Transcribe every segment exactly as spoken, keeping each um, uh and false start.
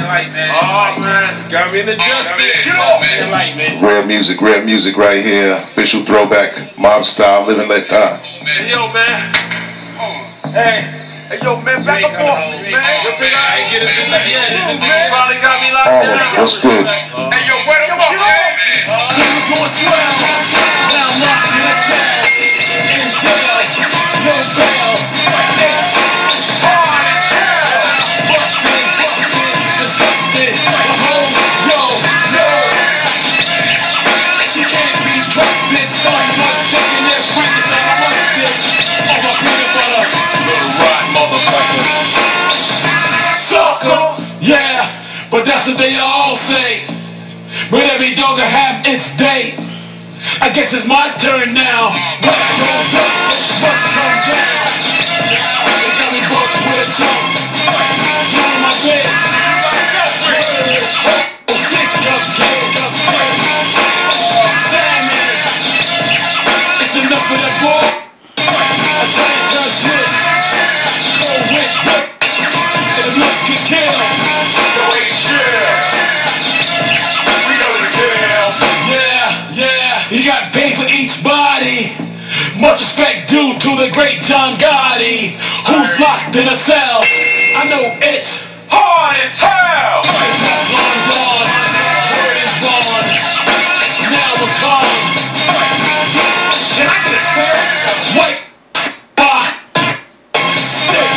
light, man. Oh, man. Got me in the justice. Get off, man. Light, man. Rare music, rare music right here. Official throwback, Mobstyle, Live and Let Die. Hey, yo, man. Hey. Hey, yo, man, back up off me, man. Yo, big I ain't get it in the end. Man, probably got me locked Oh, down. what's good? Hey, yo, where the fuck, man? Things going swell. Now I'm locked in a cell. In jail. No bail. It's hard as hell. Busted, busted, disgusted. Home, yo, yo. She can't be trusted. Son was sticking their friends and arrested. Oh, my peanut butter. Little rotten motherfucker. Sucker. Yeah, but that's what they all say. But every dog I have its day. I guess it's my turn now. When I goes up, must come down. They got me broke with a chunk. You in my bed. Where's hope? Stick up, kid, up, kid. Salmon. It's enough of that boy. I try to turn switch. Cold whip, whip. And the looks can kill. Yo, ain't shit. He got paid for each body. Much respect due to the great John Gotti, who's locked in a cell. I know it's hard as hell. Teflon gone, word is born. Now we're calm. Can I get a sir? Wait, ah, stick.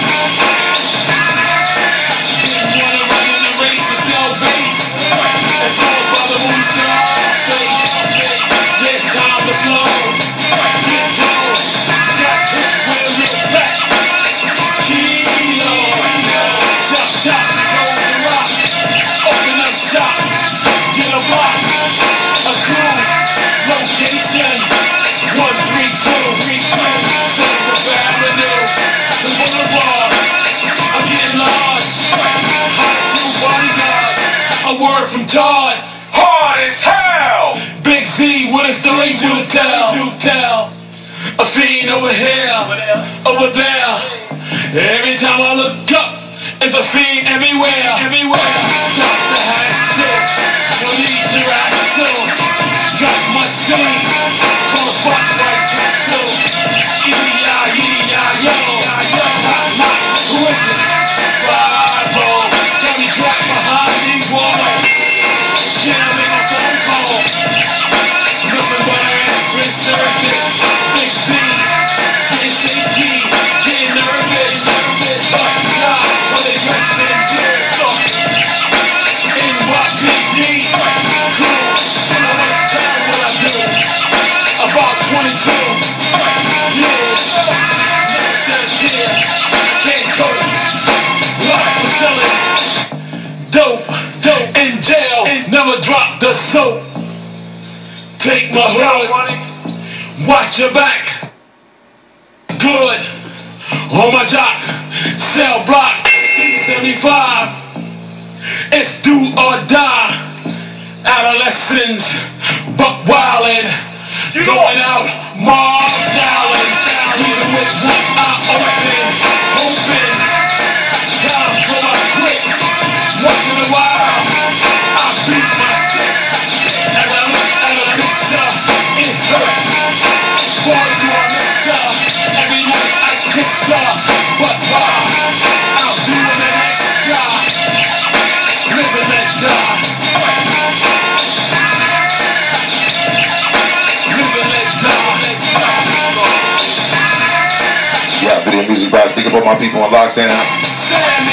Didn't wanna run in the race to sell base. And falls by the movie star. It's time to blow. Get down. Got hit with a little fat kilo. Chop, chop, roll the rock. Open up shop. Get a block. A crew. Location. One, three, two, three, two. Central Avenue. The Boulevard. I'm getting large. Hot two bodyguards. A word from Todd. Hard as hell. Big Z with a story to tell. To tell. A fiend over here, over there. Every time I look up, it's a fiend everywhere. Everywhere. Stop the hassle. No need to wrestle. Got my scene. Call a spotlight castle. E I E I yo. Who is it? five oh. Got me trapped behind these walls. Can't make a phone call. Nothing but an answering service. Big Z, getting shaky, getting nervous. Tough guys, but they dressed in gear. N Y P D, cool. I must tell what I do. About twenty-two years, never shed a tear. I can't cope. Life for selling dope, dope in jail. Never drop the soap. Take my hood. Watch your back. Good. On my jock. Cell block. seventy-five. It's do or die. Adolescents. Buck wildin'. Going out. Mobstyle. Sleeping with one eye open. Hoping. Time go out quick. Once in a while. I beat my stick. As I look at a picture. It hurts. Boy, do I miss her. Every night I kiss her. But why? I'm doing an extra. Live and let die. Live and let die. Yeah, video music by Think About My People on Lockdown. Sam